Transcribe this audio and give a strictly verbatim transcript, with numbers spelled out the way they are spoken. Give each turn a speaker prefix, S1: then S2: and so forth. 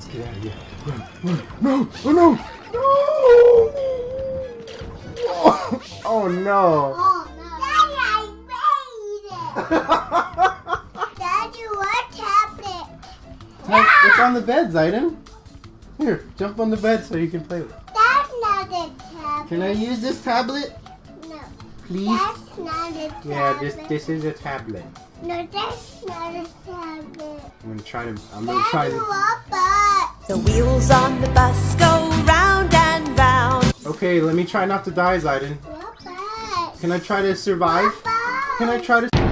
S1: get out of here. Run, run. No! Oh no! No! Oh no!
S2: Oh no! Daddy, I made it! Daddy, what tablet?
S1: Hey, it's on the bed, Zayden. Here, jump on the bed so you can play with it.
S2: That's not a tablet.
S1: Can I use this tablet?
S2: No.
S1: Please?
S2: That's not a tablet.
S1: Yeah, this this is a tablet.
S2: No, that's not a tablet.
S1: I'm gonna try to. I'm gonna
S2: Daddy,
S1: try to.
S2: what but?
S3: The wheels on the bus go round and round.
S1: Okay, let me try not to die, Zayden.
S2: What but?
S1: Can I try to survive?
S2: What but?
S1: Can I try to?